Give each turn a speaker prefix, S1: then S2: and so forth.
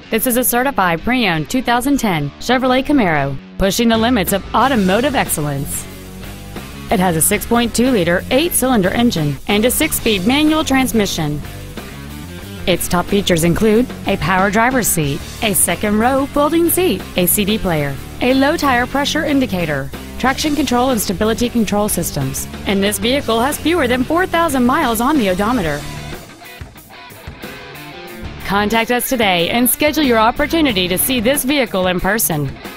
S1: This is a certified pre-owned 2010 Chevrolet Camaro, pushing the limits of automotive excellence. It has a 6.2-liter 8-cylinder engine and a 6-speed manual transmission. Its top features include a power driver's seat, a second-row folding seat, a CD player, a low-tire pressure indicator, traction control and stability control systems, and this vehicle has fewer than 4,000 miles on the odometer. Contact us today and schedule your opportunity to see this vehicle in person.